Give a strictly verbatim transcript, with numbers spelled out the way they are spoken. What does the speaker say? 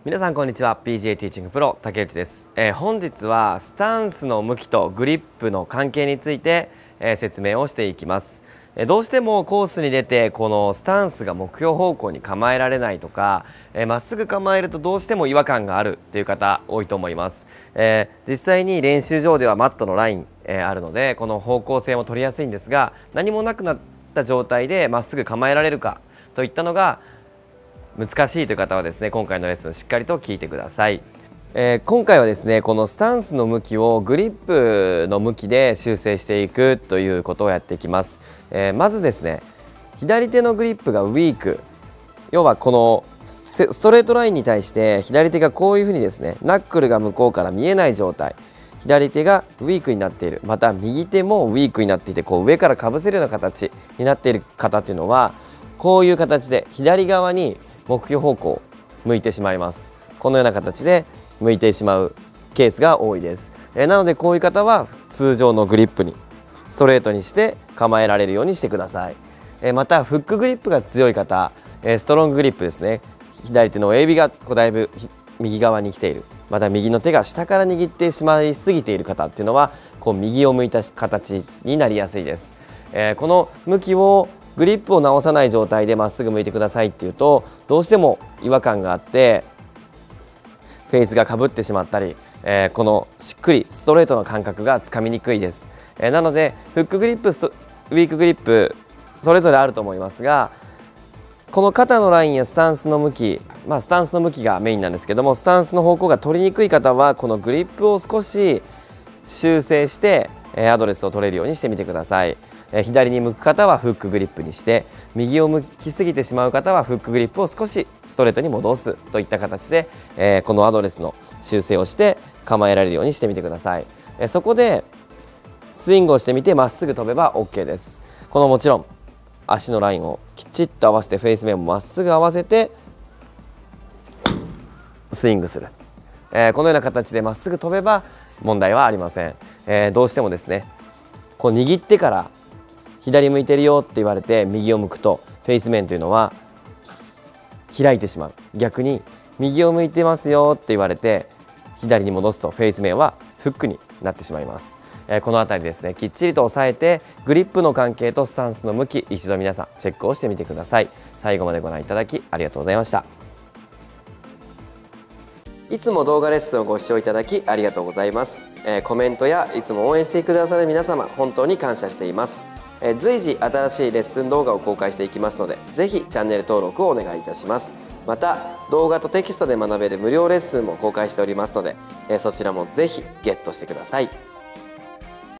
皆さんこんにちは。 ピージェー ティーチングプロ竹内です、えー、本日はスタンスの向きとグリップの関係について、えー、説明をしていきます。えー、どうしてもコースに出てこのスタンスが目標方向に構えられないとか、えー、まっすぐ構えるとどうしても違和感があるっていう方多いと思います。えー、実際に練習場ではマットのライン、えー、あるのでこの方向性も取りやすいんですが、何もなくなった状態でまっすぐ構えられるかといったのが難しいという方はですね、今回のレッスンしっかりと聞いてください。えー、今回はですね、このスタンスの向きをグリップの向きで修正していくということをやっていきます。えー、まずですね、左手のグリップがウィーク、要はこのストレートラインに対して左手がこういうふうにですね、ナックルが向こうから見えない状態、左手がウィークになっている、また右手もウィークになっていて、こう上からかぶせるような形になっている方っていうのは、こういう形で左側に目標方向向いてしまいます。このような形で向いてしまうケースが多いです。えー、なのでこういう方は通常のグリップにストレートにして構えられるようにしてください。えー、またフックグリップが強い方、えー、ストロンググリップですね、左手の親指がこうだいぶ右側に来ている、また右の手が下から握ってしまいすぎている方っていうのはこう右を向いた形になりやすいです。えー、この向きをグリップを直さない状態でまっすぐ向いてくださいっていうと、どうしても違和感があってフェースがかぶってしまったり、えー、このしっくりストレートの感覚がつかみにくいです。えー、なのでフックグリップ、ウィークグリップそれぞれあると思いますが、この肩のラインやスタンスの向き、まあ、スタンスの向きがメインなんですけども、スタンスの方向が取りにくい方はこのグリップを少し修正してアドレスを取れるようにしてみてください。左に向く方はフックグリップにして、右を向きすぎてしまう方はフックグリップを少しストレートに戻すといった形で、えー、このアドレスの修正をして構えられるようにしてみてください。えー、そこでスイングをしてみてまっすぐ飛べば オーケー です。このもちろん足のラインをきちっと合わせて、フェース面もまっすぐ合わせてスイングする、えー、このような形でまっすぐ飛べば問題はありません。えー、どうしてもですね、こう握ってから左向いてるよって言われて右を向くとフェイス面というのは開いてしまう。逆に右を向いてますよって言われて左に戻すとフェイス面はフックになってしまいます。えー、この辺りですね、きっちりと押さえてグリップの関係とスタンスの向き、一度皆さんチェックをしてみてください。最後までご覧いただきありがとうございました。いつも動画レッスンをご視聴いただきありがとうございます。えー、コメントやいつも応援してくださる皆様、本当に感謝しています。えー、随時新しいレッスン動画を公開していきますので、ぜひチャンネル登録をお願いいたします。また動画とテキストで学べる無料レッスンも公開しておりますので、えー、そちらもぜひゲットしてください。